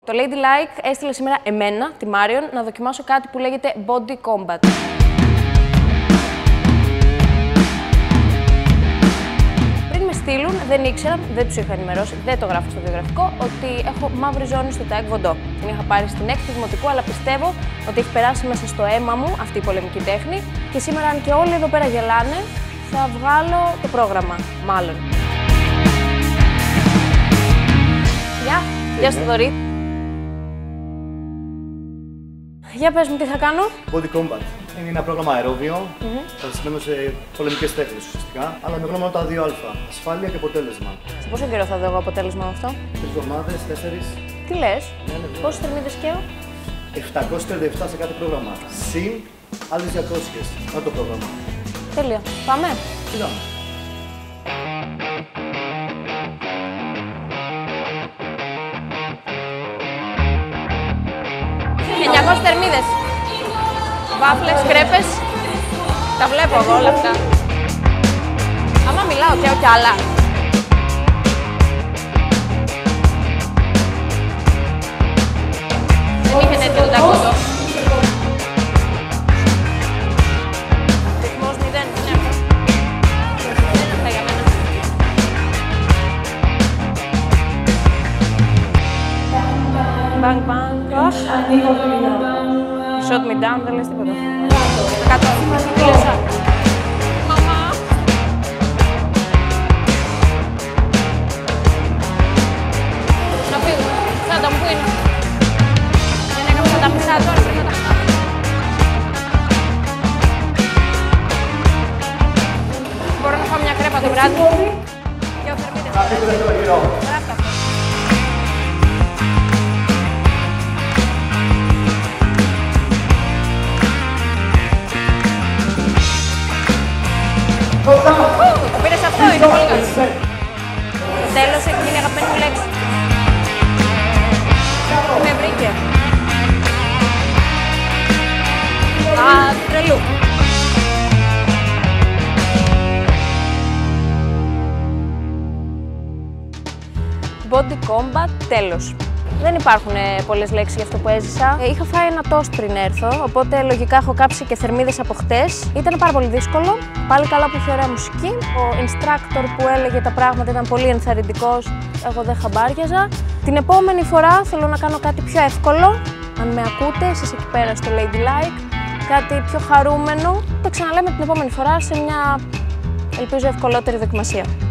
Το Ladylike έστειλε σήμερα εμένα, τη Μάριον, να δοκιμάσω κάτι που λέγεται Body Combat. Πριν με στείλουν, δεν ήξεραν, δεν τους είχα ενημερώσει, δεν το γράφω στο βιογραφικό, ότι έχω μαύρη ζώνη στο Taekwondo. Την είχα πάρει στην 6η δημοτικού, αλλά πιστεύω ότι έχει περάσει μέσα στο αίμα μου αυτή η πολεμική τέχνη. Και σήμερα, αν και όλοι εδώ πέρα γελάνε, θα βγάλω το πρόγραμμα, μάλλον. Γεια σου, Θοδωρή. Για πες μου, τι θα κάνω. Body Combat. Είναι ένα πρόγραμμα αερόβιο, βασισμένο σε πολεμικές τέχνες ουσιαστικά, αλλά με γνώμονα τα 2α. Ασφάλεια και αποτέλεσμα. Σε πόσο καιρό θα δω εγώ αποτέλεσμα με αυτό? 3 εβδομάδες, 4. Τι λες, Ναι. πόσες θερμίδες καίω? 737 σε κάθε πρόγραμμα. Συν άλλες 200. Να το πρόγραμμα. Τέλεια. Πάμε. Κοίταμε. Θερμίδες. Βάφλες, κρέπες. Τα βλέπω εγώ όλα αυτά. Άμα μιλάω και κι άλλα. Δεν είχε έτοιμο το Taekwondo. Ρυθμός 0, είναι αυτό. Δεν είναι αυτά για μένα. Bang, bang. Shot me down, δεν λες τίποτα. Κάτω, κλείσα. Μαμά. Να φύγουμε. Σάντα μου, πού είναι? Δεν έκανα τα μισά τώρα. Μπορώ να φάω μια κρέπα το βράδυ. Δυο θερμίδες. Γράφτα. Το πήρες αυτό, είναι πολύ καλό. Το τέλος έχει γίνει αγαπημένη μου λέξη. Με βρήκε. Α, τρελού. Body Combat, τέλος. Δεν υπάρχουν πολλές λέξεις για αυτό που έζησα. Είχα φάει ένα τόστ πριν έρθω, οπότε λογικά έχω κάψει και θερμίδες από χτες. Ήταν πάρα πολύ δύσκολο. Πάλι καλά που είχε ωραία μουσική. Ο instructor που έλεγε τα πράγματα ήταν πολύ ενθαρρυντικός. Εγώ δεν χαμπάριαζα. Την επόμενη φορά θέλω να κάνω κάτι πιο εύκολο. Αν με ακούτε, εσείς εκεί πέρα στο Ladylike, κάτι πιο χαρούμενο. Το ξαναλέμε την επόμενη φορά σε μια, ελπίζω, ευκολότερη δοκιμασία.